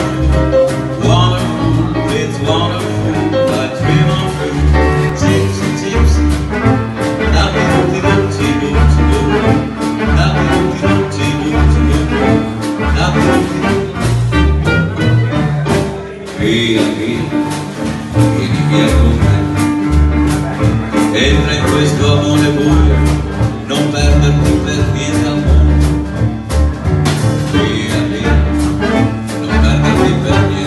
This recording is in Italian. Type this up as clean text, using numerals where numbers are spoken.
wonderful, it's wonderful, I dream of you. Tipsy, tipsy, da-di-do-di-do-di-do-di-do, da-di-do-di-do-di-do-di-do, da-di-do-di-do. Via, via, vieni via con me. Entra in questo amore buio, non perderti per niente al mondo. Via, via, non perderti per niente.